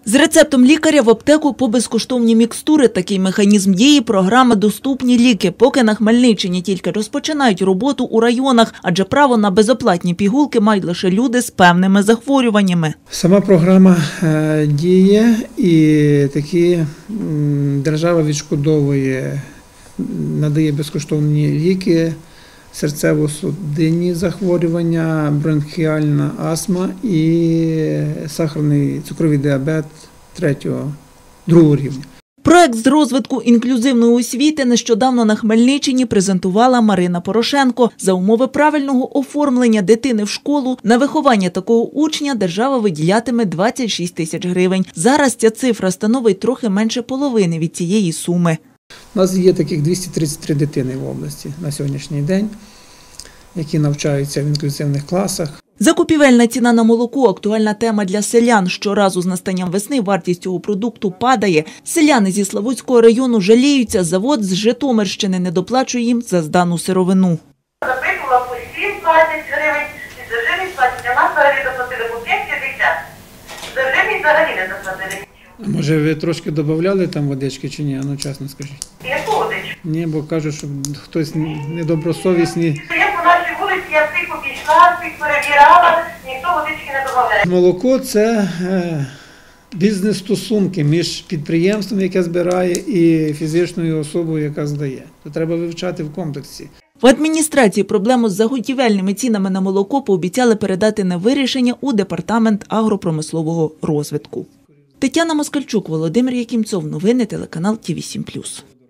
З рецептом лікаря в аптеку по безкоштовні мікстури. Такий механізм дії програми «Доступні ліки». Поки на Хмельниччині тільки розпочинають роботу у районах, адже право на безоплатні пігулки мають лише люди з певними захворюваннями. Сама програма діє і такі держава відшкодовує, надає безкоштовні ліки, серцево-судинні захворювання, бронхіальна астма і сахарний цукровий діабет 2-го рівня. Проект з розвитку інклюзивної освіти нещодавно на Хмельниччині презентувала Марина Порошенко. За умови правильного оформлення дитини в школу на виховання такого учня держава виділятиме 26 тисяч гривень. Зараз ця цифра становить трохи менше половини від цієї суми. У нас є таких 233 дитини в області на сьогоднішній день, які навчаються в інклюзивних класах. Закупівельна ціна на молоко – актуальна тема для селян. Щоразу з настанням весни вартість цього продукту падає. Селяни зі Славутського району жаліються, завод з Житомирщини не доплачує їм за здану сировину. Запитувала по 7-20 гривень, і за живість платять, а нас взагалі доплатили по 5-50. За живість взагалі не доплатили. А може ви трошки додавали там водички чи ні? Ну, чесно скажіть. Яку водичку? Ні, бо кажуть, що хтось недобросовісний. Я по нашій вулиці, я всіх обійшла, всіх перевіряла, ніхто водички не додавляє. Молоко – це бізнес-стосунки між підприємством, яке збирає, і фізичною особою, яка здає. То треба вивчати в комплексі. В адміністрації проблему з заготівельними цінами на молоко пообіцяли передати на вирішення у Департамент агропромислового розвитку. Тетяна Москальчук, Володимир Якимцов. Новини телеканал Ті 8+.